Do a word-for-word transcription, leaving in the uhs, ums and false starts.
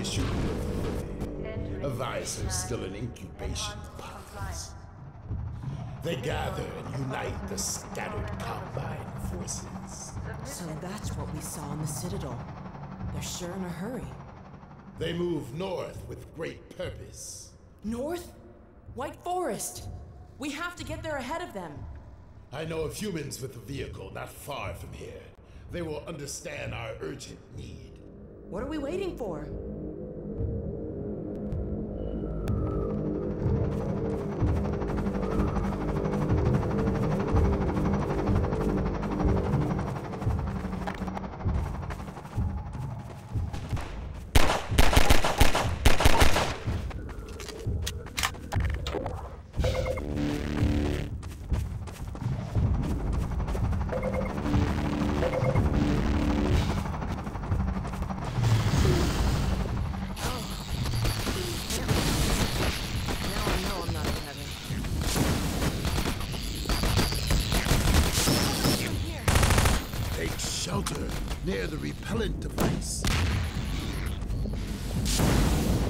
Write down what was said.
issue of Advisors still in incubation pods. They gather and unite the scattered Combine forces. So that's what we saw in the Citadel. They're sure in a hurry. They move north with great purpose. North? White Forest! We have to get there ahead of them. I know of humans with a vehicle not far from here. They will understand our urgent need. What are we waiting for? Shelter near the repellent device.